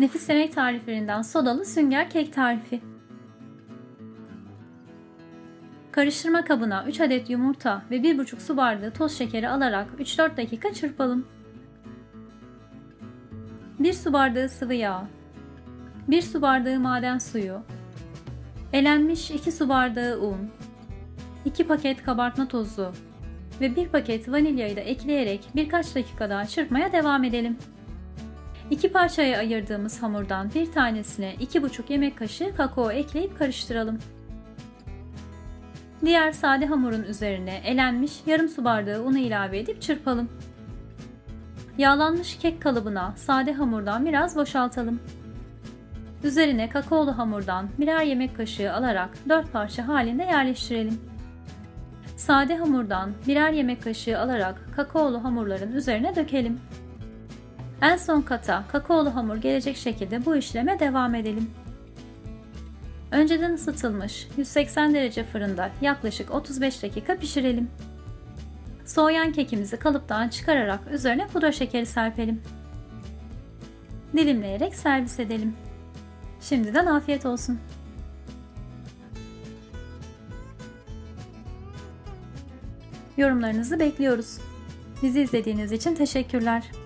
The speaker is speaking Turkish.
Nefis yemek tariflerinden sodalı sünger kek tarifi. Karıştırma kabına 3 adet yumurta ve 1,5 su bardağı toz şekeri alarak 3-4 dakika çırpalım. 1 su bardağı sıvı yağ, 1 su bardağı maden suyu, elenmiş 2 su bardağı un, 2 paket kabartma tozu ve 1 paket vanilyayı da ekleyerek birkaç dakika daha çırpmaya devam edelim. 2 parçaya ayırdığımız hamurdan bir tanesine 2,5 yemek kaşığı kakao ekleyip karıştıralım. Diğer sade hamurun üzerine elenmiş yarım su bardağı unu ilave edip çırpalım. Yağlanmış kek kalıbına sade hamurdan biraz boşaltalım. Üzerine kakaolu hamurdan birer yemek kaşığı alarak 4 parça halinde yerleştirelim. Sade hamurdan birer yemek kaşığı alarak kakaolu hamurların üzerine dökelim. En son kata kakaolu hamur gelecek şekilde bu işleme devam edelim. Önceden ısıtılmış 180 derece fırında yaklaşık 35 dakika pişirelim. Soğuyan kekimizi kalıptan çıkararak üzerine pudra şekeri serpelim. Dilimleyerek servis edelim. Şimdiden afiyet olsun. Yorumlarınızı bekliyoruz. Bizi izlediğiniz için teşekkürler.